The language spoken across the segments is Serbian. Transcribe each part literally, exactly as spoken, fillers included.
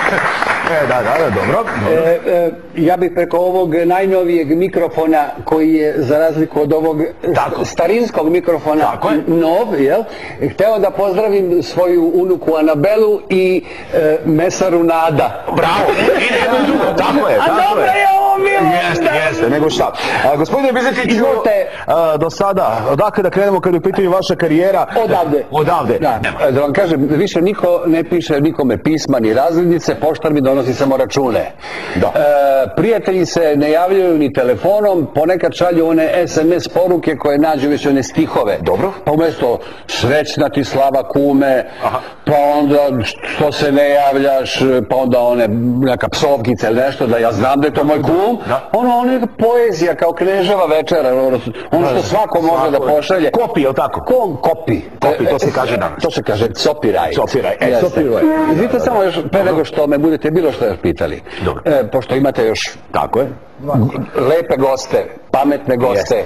E, da, da, da, dobro. Ja bih preko ovog najnovijeg mikrofona, koji je za razliku od ovog starinskog mikrofona nov, jel? Hteo da pozdravim svoju unuku Anabelu i mesaru Nada. Bravo! Tako je, tako je. A dobro je ovo bilo! Jeste, jeste, nego šta. Gospodine Bizetiću, do sada, odakle da krenemo kad je u pitanju vaša karijera? Odavde. Odavde. Da vam kažem, više niko ne piše nikome pisma ni razglednice, poštar mi donosi samo račune. Prijatelji se ne javljaju ni telefonom, ponekad šalju one es em es poruke koje nađu već one stihove. Dobro. Pa umjesto srećna ti slava kume, pa onda što se ne javljaš, pa onda one neka psovkica ili nešto, da ja znam da je to moj kum. Ono, ono je poezija kao Kneževa večera, ono što svako može da pošalje. Kopi, je li tako? Kopi. Kopi, to se kaže danas. To se kaže copyright. Copyright. Izvite samo još, pre nego što me budete bilo što još pitali. Pošto imate još, tako je, lepe goste, pametne goste,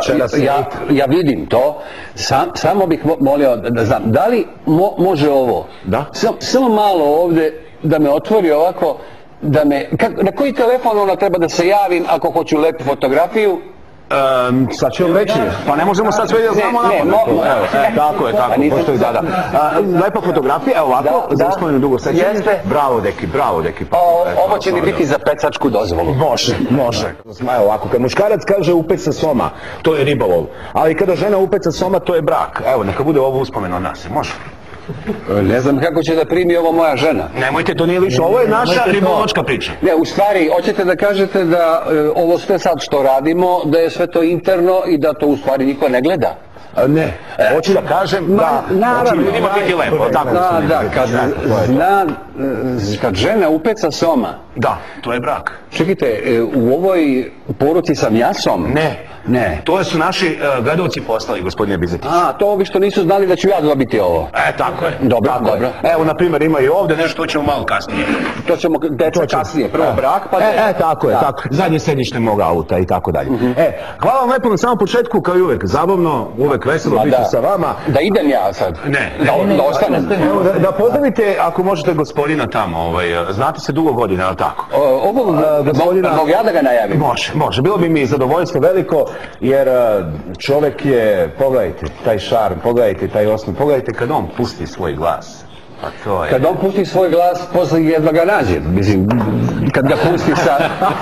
ja vidim to, samo bih molio da znam, da li može ovo, samo malo ovde da me otvori ovako, da me, na koji telefon ona treba da se javim ako hoću lepu fotografiju? Sad ću vam reći, pa ne možemo sad sve da znamo napad. Tako je, tako, postoji, da, da. Lepa fotografija, evo ovako, za uspomenu dugo sećanje. Bravo, deki, bravo, deki. Ovo će mi biti za pecačku dozvolu. Može, može. Evo ovako, kad muškarac kaže upeca soma, to je ribolov, ali kada žena upeca soma, to je brak. Evo, neka bude ovo uspomenu od nas, može? Ne znam kako će da primi ovo moja žena. Nemojte, to nije lično, ovo je naša ribolovačka priča. Ne, u stvari, hoćete da kažete da ovo sve sad što radimo, da je sve to interno i da to u stvari niko ne gleda? Ne, hoću da kažem da će ljudima biti lepo. Da, da, kad zna, kad žena upeca soma. Da, to je brak. Čekajte, u ovoj poruci sam ja som? Ne. Ne. To su naši gledalci poslali, gospodine Bizetić. A, to ovi što nisu znali da ću ja dobiti ovo. E, tako je. Dobro, dobro. Evo, na primjer, ima i ovde nešto, to ćemo malo kasnije. To ćemo, deca kasnije, prvo brak, pa... E, tako je, tako. Zadnje sedište moga auta i tako dalje. E, hvala vam lepo na samom početku, kao i uvek, zabavno, uvek veselo biti sa vama. Da idem ja sad? Ne. Da ostanem? Da pozdravite, ako možete, gospodina tamo, znate se dugo godina, ali tako? Ovog gospodina... Mogu ja da ga najavim? Može, može. Bilo bi mi zadovoljstvo veliko, jer čovek je, pogledajte, taj šarm, pogledajte taj osnov, pogledajte kad on pusti svoj glas. Kad on pusti svoj glas, posle jedva ga nađe, mislim, kad ga pusti sa,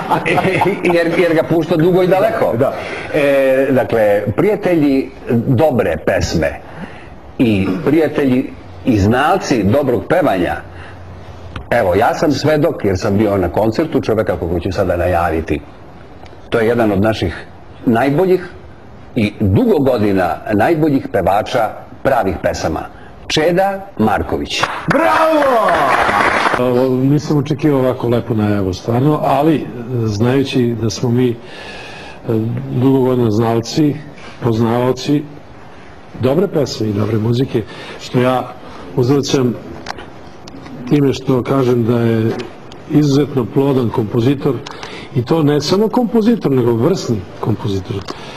jer ga pušta dugo i daleko. Dakle, prijatelji dobre pesme i prijatelji i znalci dobrog pevanja, evo, ja sam svedok jer sam bio na koncertu čoveka koga ću sada najaviti. To je jedan od naših najboljih i dugo godina najboljih pevača pravih pesama. Čeda Marković. Bravo! Nisam očekivao ovako lepo najavu, stvarno, ali znajući da smo mi dugo godina znalci, poznavaoci dobre pesme i dobre muzike, što ja uzvraćam time što kažem da je izuzetno plodan kompozitor, i to ne samo kompozitor, nego vrsni kompozitor.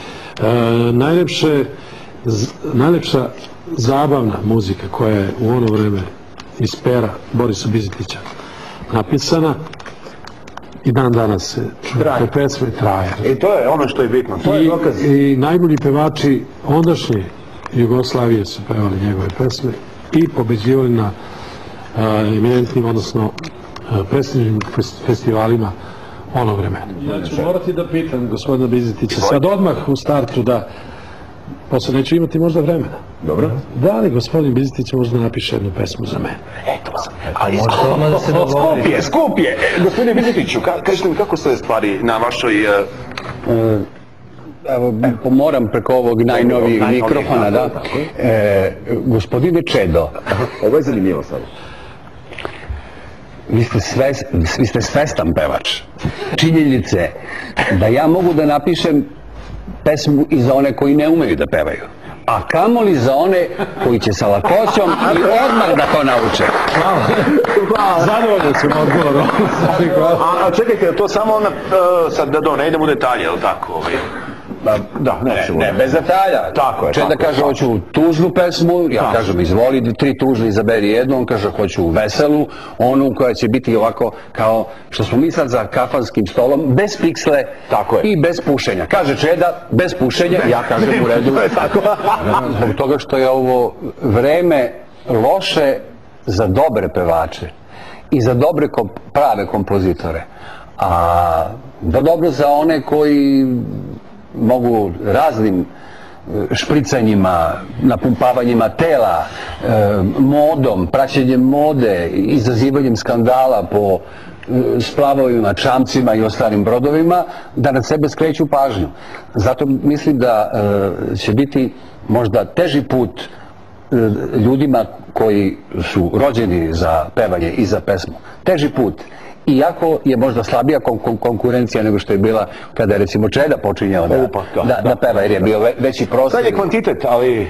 Najlepša zabavna muzika koja je u ono vreme iz pera Borisa Bizetića napisana i dan danas se te pesme traje. I to je ono što je bitno, to je dokaz. I najbolji pevači ondašnje Jugoslavije su pevali njegove pesme i pobeđivali na eminentnim, odnosno prestižnim festivalima ono vremena. Ja ću morati da pitam gospodina Bizetića sad odmah u startu, da posle neću imati možda vremena. Dobro. Da li gospodin Bizetić možda napiše jednu pesmu za mene? Eto sam. Ali skup je, skup je. Gospodine Bizetiću, kažete mi kako stoje stvari na vašoj... Evo, moram preko ovog najnovijeg mikrofona, da. Gospodine Čedo. Ovo je zanimljivo sad. Vi ste svestan pevač. Činjenice da ja mogu da napišem pesmu i za one koji ne umeju da pevaju, a kamoli za one koji će sa lakoćom i odmah da to nauče. Zadovoljno sam odgovorom. A čekajte, to samo ona, sad da ne idem u detalje, je li tako? Da, nećemo. Ne, bez detalja. Tako je. Čeda kaže, hoću tužnu pesmu, ja kažem, izvoli, tri tužne, izaberi jednu, on kaže, hoću veselu, onu koja će biti ovako, kao što smo mi sad za kafanskim stolom, bez piksle i bez pušenja. Kaže Čeda, bez pušenja, ja kažem u redu. Zbog toga što je ovo vreme loše za dobre pevače i za dobre prave kompozitore, a da dobro za one koji mogu raznim špricanjima, napumpavanjima tela, modom, praćenjem mode, izazivanjem skandala po splavovima, čamcima i ostalim brodovima, da na sebe skreću pažnju. Zato mislim da će biti možda teži put ljudima koji su rođeni za pevanje i za pesmu. Teži put. Iako je možda slabija konkurencija nego što je bila kada je recimo Čeda počinjao da peva, jer je bio veći prostor. Sad je kvantitet, ali...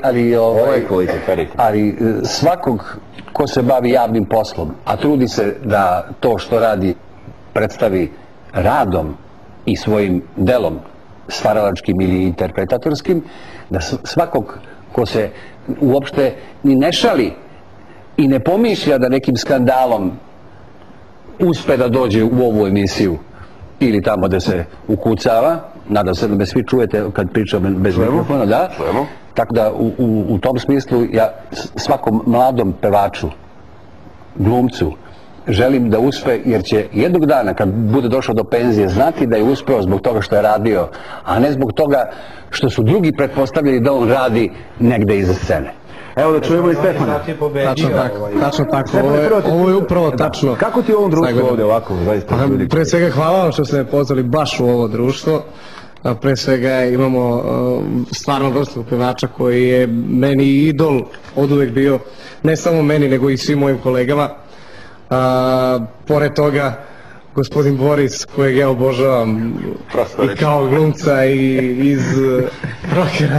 Ali svakog ko se bavi javnim poslom, a trudi se da to što radi predstavi radom i svojim delom, stvaralačkim ili interpretatorskim, da svakog ko se uopšte ni ne šali i ne pomišlja da nekim skandalom uspe da dođe u ovu emisiju ili tamo da se ukucava, nadam se da me svi čujete kad pričam bez mikrofona, da? Tako da u tom smislu ja svakom mladom pevaču, glumcu, želim da uspe, jer će jednog dana kad bude došao do penzije znati da je uspeo zbog toga što je radio, a ne zbog toga što su drugi pretpostavljali da on radi negde iza scene. Evo da čujemo i Stefana. Tačno tako, tačno tako. Ovo je upravo tačno. Kako ti u ovom društvu ovde ovako? Pre svega hvala vam što ste me pozvali baš u ovo društvo. Pre svega imamo stvarno vrstu pevača koji je meni idol od uvek bio, ne samo meni nego i svim mojim kolegama. Pored toga, gospodin Boris, kojeg ja obožavam i kao glumca i iz rockera.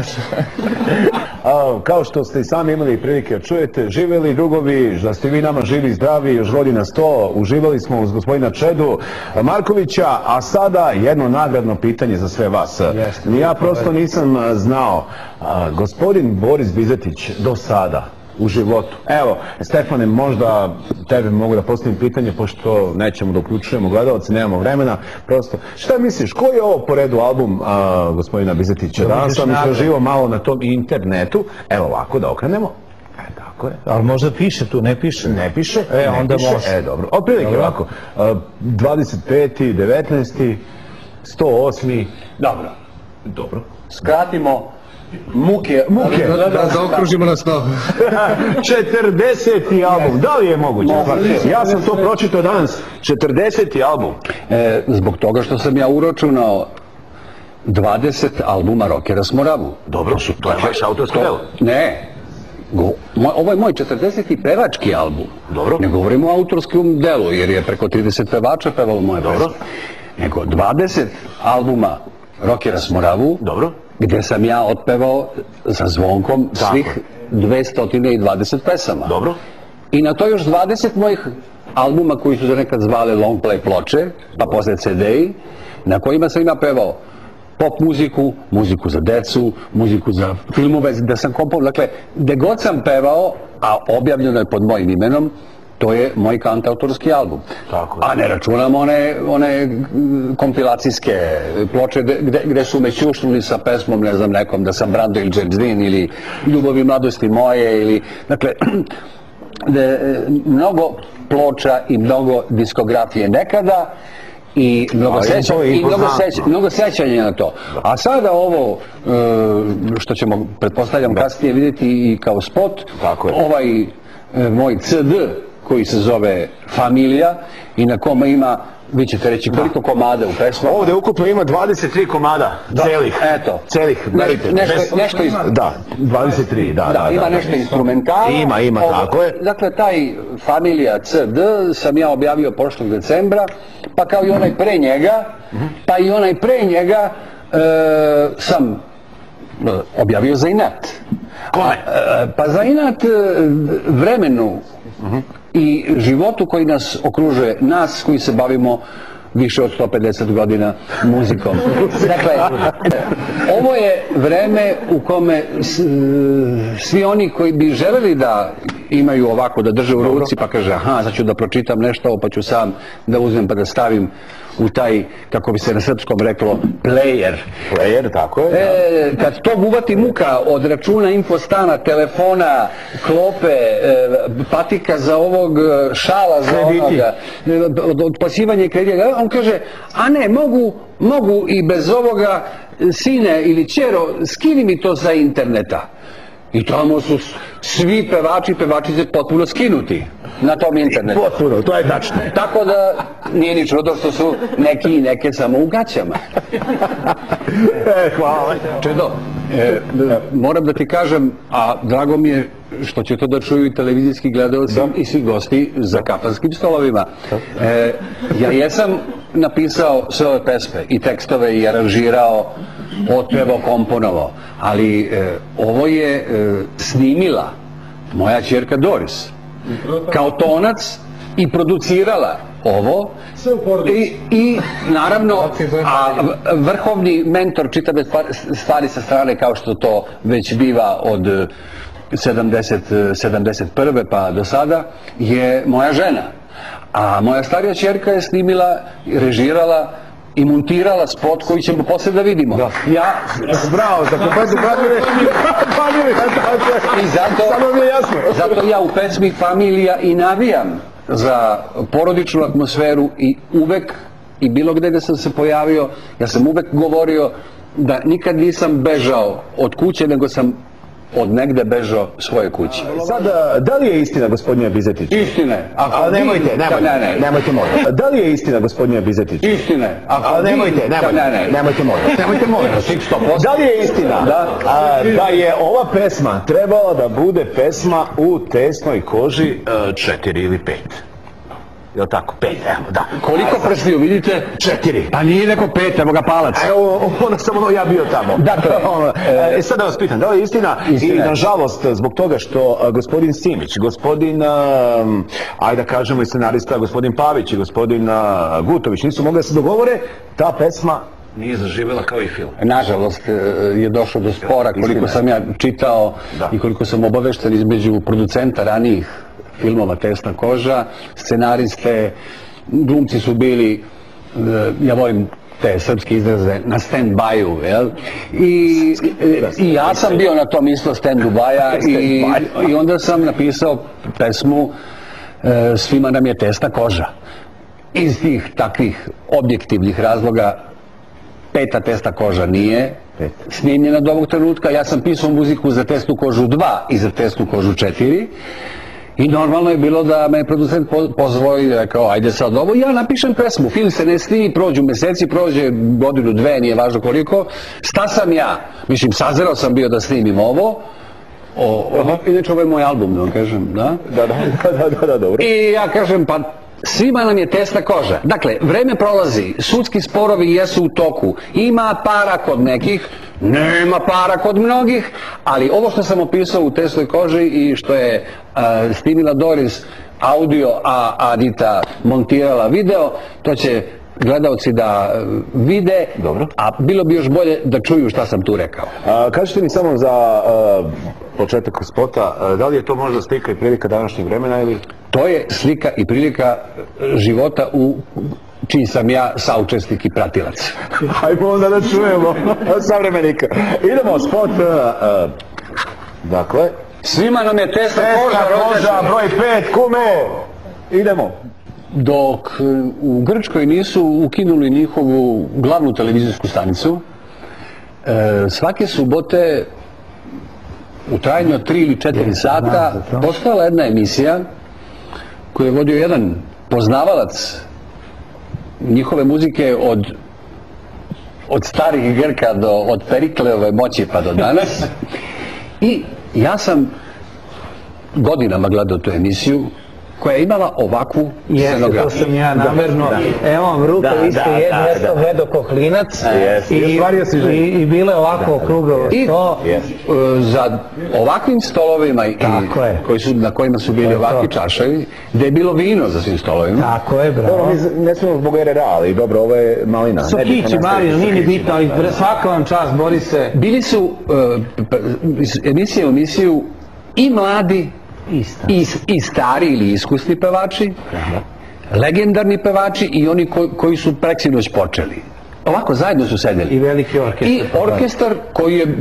Kao što ste i sami imali prilike da čujete, živeli drugovi, da ste vi nama živi i zdravi, još godina sto, uživali smo uz gospodina Čedu Markovića, a sada jedno nagradno pitanje za sve vas. Ja prosto nisam znao, gospodin Boris Bizetić do sada, u životu. Evo, Stefane, možda tebe mogu da postavim pitanje, pošto nećemo da uključujemo gledalce, nemamo vremena, prosto. Šta misliš, koji je ovo po redu album gospodina Bizetića? Danas sam istraživao malo na tom internetu. Evo ovako, da okrenemo. E, tako je. Ali možda piše tu, ne piše? Ne piše. E, onda može. E, dobro. Otprilike ovako. dvadeset peti, devetnaesti, sto osmi. Dobro. Dobro. Skratimo muke, muke. Da zaokružimo na sto. četrdeseti album, da li je moguće? Ja sam to pročitao danas, četrdeseti album. Zbog toga što sam ja uračunao dvadeset albuma rockera s Moravu. Dobro, to je vaš autorsko delo. Ne, ovo je moj četrdeseti pevački album. Dobro. Ne govorimo o autorskom delu, jer je preko trideset pevača pevalo moje pesme. Nego dvadeset albuma rockera s Moravu. Dobro. Gde sam ja otpevao za zvonkom svih dvesta dvadeset pesama. Dobro. I na to još dvadeset mojih albuma koji su se nekad zvale long play ploče, pa posle ce de-i, na kojima sam ja pevao pop muziku, muziku za decu, muziku za filmove, da sam komponovao. Dakle, gde god sam pevao, a objavljeno je pod mojim imenom, to je moj kantautorski album. A ne računam one kompilacijske ploče gde su me ćušnuli sa pesmom, ne znam, nekom, da sam Brando ili James Dean ili Ljubavi mladosti moje ili, dakle, mnogo ploča i mnogo diskografije nekada i mnogo sećanja na to. A sada ovo što ćemo, pretpostavljam, kasnije vidjeti i kao spot, ovaj moj ce de koji se zove Familija i na kome ima, vi ćete reći koliko komada u pesmama. Ovdje ukupno ima dvadeset tri komada, celih. Eto. Celih, nešto iz... Da, dvadeset tri, da, da. Ima nešto instrumentalno. Ima, ima, tako je. Dakle, taj Familija ce de sam ja objavio prošlog decembra, pa kao i onaj pre njega, pa i onaj pre njega sam objavio za inat. Kome? Pa za inat vremenu i životu koji nas okružuje, nas koji se bavimo više od sto pedeset godina muzikom. Dakle, ovo je vreme u kome svi oni koji bi želeli da imaju ovako, da drže u ruci, pa kaže, aha, sad ću da pročitam nešto, pa ću sam da uzmem pa da stavim u taj, kako bi se na srpskom reklo, player. Player, tako je. E, kad to uvati muka od računa, infostana, telefona, klope, e, patika za ovog, šala za onoga, od, otplaćivanja kredita, on kaže, a ne, mogu, mogu i bez ovoga, sine ili ćero, skini mi to sa interneta. I tamo su svi pevači i pevačice potpuno skinuti na tom internetu. Potpuno, to je tačno. Tako da nije ni čudo što su neki i neke samo u gaćama. E, hvala. Čedo, e, moram da ti kažem, a drago mi je što će to da čuju i televizijski gledalci i svi gosti za kafanskim stolovima. E, ja jesam napisao sve ove pesme i tekstove i aranžirao, otpevao, komponovao, ali e, ovo je e, snimila moja ćerka Doris kao tonac i producirala ovo i, i naravno a vrhovni mentor čitave stvari sa strane, kao što to već biva od sedamdeset, sedamdeset prve pa do sada, je moja žena. A moja starija ćerka je snimila, režirala i montirala spot koji ćemo posle da vidimo. Da. Ja, bravo, za kompletnu familiju. I zato, samo mi je jasno. Zato ja u pesmi Familija i navijam za porodičnu atmosferu i uvek i bilo gde da sam se pojavio, ja sam uvek govorio da nikad nisam bežao od kuće, nego sam od negde bežao svoje kuće. Sad, da li je istina, gospodine Bizetić? Istine. A nemojte, nemojte, ne, ne. nemojte molim. Da li je istina, gospodine Bizetić? Istine. A nemojte, nemojte, ne, ne. nemojte molim. Nemojte molim. Da li je istina da, a, da je ova pesma trebala da bude pesma u tesnoj koži četiri ili pet? Jel' tako? Pet, evo, da. Koliko prstiju, vidite? Četiri. Pa nije neko pet, evo ga palac. Evo, ono sam ono, ja bio tamo. Dakle, e, sad da vas pitam, da li je istina? Istina. I nažalost, zbog toga što a, gospodin Simić, gospodin, a, ajde da kažemo i scenarista, gospodin Pavić i gospodin a, Gutović nisu mogli da se dogovore, ta pesma nije zaživjela kao i film. Nažalost je došlo do spora, koliko sam ja čitao da. I koliko sam obavešten između producenta ranijih filmova Tesna koža, scenariste, glumci su bili, ja volim te srpske izraze, na stand-by-u, jel? I, I ja sam bio na tom isto stand-by-a i, i onda sam napisao pesmu Svima nam je tesna koža. Iz tih takvih objektivnih razloga peta tesna koža nije snimljena do ovog trenutka. Ja sam pisao muziku za Tesnu kožu dva i za Tesnu kožu četiri. I normalno je bilo da me producent pozvao i rekao, ajde sad ovo, ja napišem pesmu, film se ne snimi, prođu meseci, prođe godinu, dve, nije važno koliko, šta sam ja? Mislim, sazreo sam bio da snimim ovo, o, o, inače ovo je moj album, da vam kažem, da? Da, da, da, da, da, dobro. I ja kažem, pa svima nam je tesna koža. Dakle, vreme prolazi, sudski sporovi jesu u toku, ima para kod nekih, nema para kod mnogih, ali ovo što sam opisao u tesnoj koži i što je uh, snimila Doris audio, a Adita montirala video, to će gledalci da vide, dobro. A bilo bi još bolje da čuju šta sam tu rekao. A, kažete mi samo za uh, početak spota, uh, da li je to možda slika i prilika današnjeg vremena ili... To je slika i prilika života u čiji sam ja saučesnik i pratilac. Hajmo onda da čujemo savremenika. Idemo, spot, uh, uh, dakle... Svima nam je tesna koža, koža, broj pet, kume! Idemo. Dok u Grčkoj nisu ukinuli njihovu glavnu televizijsku stanicu, e, svake subote u trajanju od tri ili četiri sata postala jedna emisija koju je vodio jedan poznavalac njihove muzike od od starih Grka do od Perikleove moći pa do danas. I ja sam godinama gledao tu emisiju koja je imala ovakvu scenografiju. Jeste, to sam ja namerno. Evo vam ruka, vi ste jedno, ja sam gledao ko klinac i bilo je ovako okruglo sto. I za ovakvim stolovima na kojima su bili ovakvi čaševi, gde je bilo vino za svim stolovima. Tako je, bravo. Dobro, mi ne smemo zbog R R A, ali dobro, ovo je malina. Sokići, malina, nije ni bitno, ali svaka vam čast, Borise. Bili su emisije u emisiju i mladi i stari ili iskusni pevači, legendarni pevači i oni koji su preksinoć počeli. Ovako zajedno su sedeli. I veliki orkestar. I orkestar koji je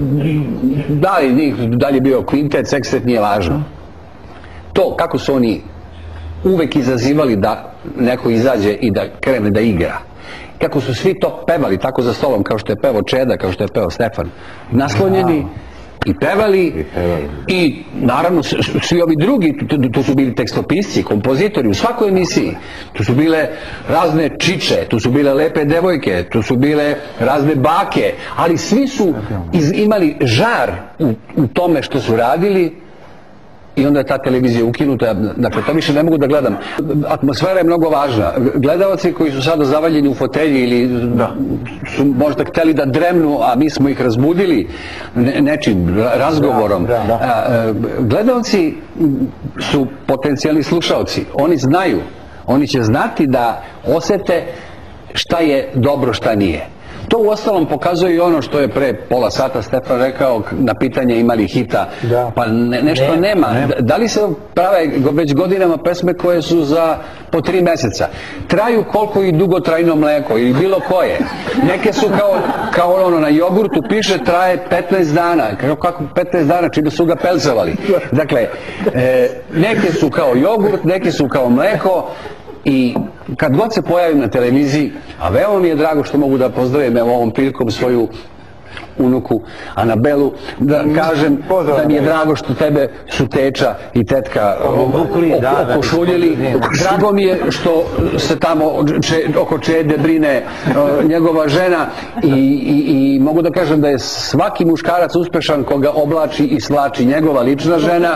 dalje bio kvintet, sekstet, nije važno. To kako su oni uvek izazivali da neko izađe i da krene da igra. Kako su svi to pevali tako za stolom, kao što je pevao Čeda, kao što je pevao Stefan. Naslonjeni i pevali i naravno svi ovi drugi, tu su bili tekstopisci, kompozitori u svakoj emisiji, tu su bile razne čiče, tu su bile lepe devojke, tu su bile razne bake, ali svi su imali žar u tome što su radili i onda je ta televizija ukinuta, dakle to više ne mogu da gledam. Atmosfera je mnogo važna. Gledalci koji su sada zavaljeni u fotelji ili su možda hteli da dremnu, a mi smo ih razbudili nečim razgovorom. Gledalci su potencijalni slušaoci. Oni znaju, oni će znati da osete šta je dobro, šta nije. To u ostalom pokazuje i ono što je pre pola sata Stefan rekao na pitanje ima li hita, pa nešto nema. Da li se prave već godinama pesme koje su za po tri meseca? Traju koliko i dugotrajno mleko ili bilo koje. Neke su kao ono na jogurtu piše traje petnaest dana. Kako petnaest dana čime su ga pelcevali? Dakle, neke su kao jogurt, neke su kao mleko. I kad god se pojavim na televiziji, a veoma mi je drago što mogu da pozdravim ovom prilikom svoju unuku Anabelu, da kažem da mi je drago što tebe su teča i tetka okošuljili. Drago mi je što se tamo oko Čede brine njegova žena i mogu da kažem da je svaki muškarac uspešan koga oblači i slači njegova lična žena.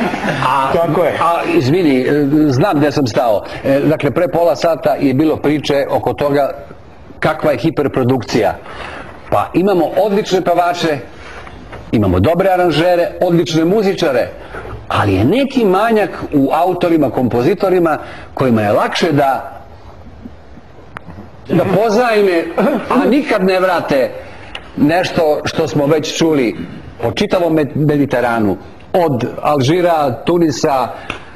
A izvini, znam gde sam stao. Dakle, pre pola sata je bilo priče oko toga kakva je hiperprodukcija. Pa imamo odlične pevače, imamo dobre aranžere, odlične muzičare, ali je neki manjak u autorima, kompozitorima kojima je lakše da da pozajme, a nikad ne vrate nešto što smo već čuli po čitavom Mediteranu, od Alžira, Tunisa,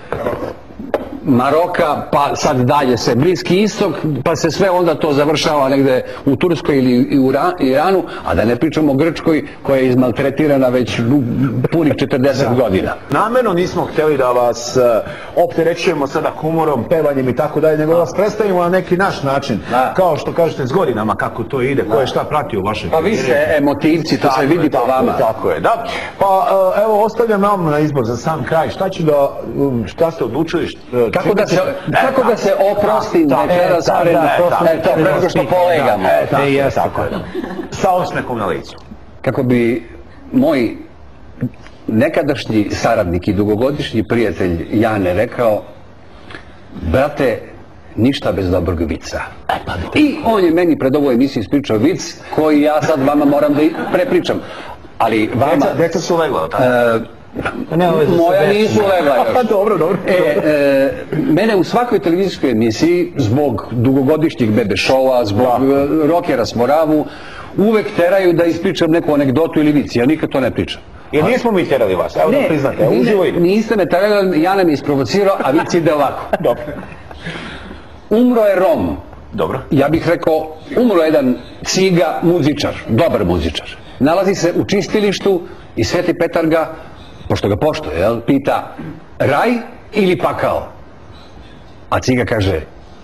Maroka, pa sad dalje se Bliski istok, pa se sve onda to završava negde u Turskoj ili u Iranu, a da ne pričamo o Grčkoj koja je izmaltretirana već punih četrdeset godina. Namerno nismo htjeli da vas opterećujemo sada humorom, pevanjem i tako dalje, nego da vas predstavimo na neki naš način, kao što kažete s godinama kako to ide, ko je šta pratio u vašoj karijeri. Pa vi ste emotivci, to se vidi po vama. Tako je, da. Pa evo, ostavljam vam na izbor za sam kraj. Šta ću da, šta ste odlučili? Kako da se oprostim večeras pre nego što polegamo? Sa osmehom na licu. Kako bi moj nekadašnji saradnik i dugogodišnji prijatelj Jane rekao, brate, ništa bez dobrog vica. I on je meni pred ovoj emisiji ispričao vic koji ja sad vama moram da prepričam. Ali vama... Deca su legla, tako? Moja nisu legla još. Dobro, dobro. Mene u svakoj televizijskoj emisiji, zbog dugogodišnjih bebe šova, zbog Rokera s Moravu, uvek teraju da ispričam neku anegdotu ili vic. Ja nikad to ne pričam. Jer nismo mi terali vas, evo da priznate. Ne, niste me terali, ja nam je isprovocirao, a vic ide ovako. Dobro. Umro je Rom. Dobro. Ja bih rekao, umro je jedan ciga muzičar, dobar muzičar. Nalazi se u čistilištu i Sveti Petar ga, pošto ga poštuje, jel, pita raj ili pakao? A ciga kaže,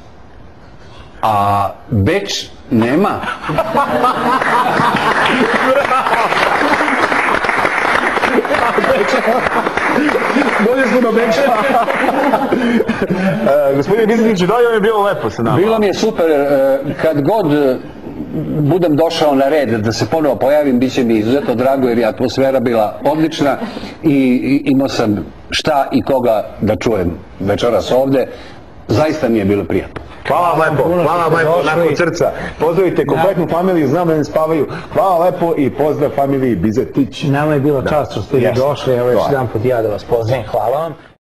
a Beč nema? Bolje smo do Beča. Gospodine Biznić, da li vam je bilo lepo sa nama? Bilo mi je super, kad god budem došao na red, da se ponovo pojavim, bit će mi izuzetno drago jer je atmosfera bila odlična i imao sam šta i koga da čujem večeras ovde. Zaista mi je bilo prijatno. Hvala vam lepo, hvala vam lepo, nakon srca. Pozdravite kompletnu familiju, znam da ne spavaju. Hvala lepo i pozdrav familiji Bizetić. Nama je bilo čast što ste došli, evo još jedan put ja da vas pozdravim, hvala vam.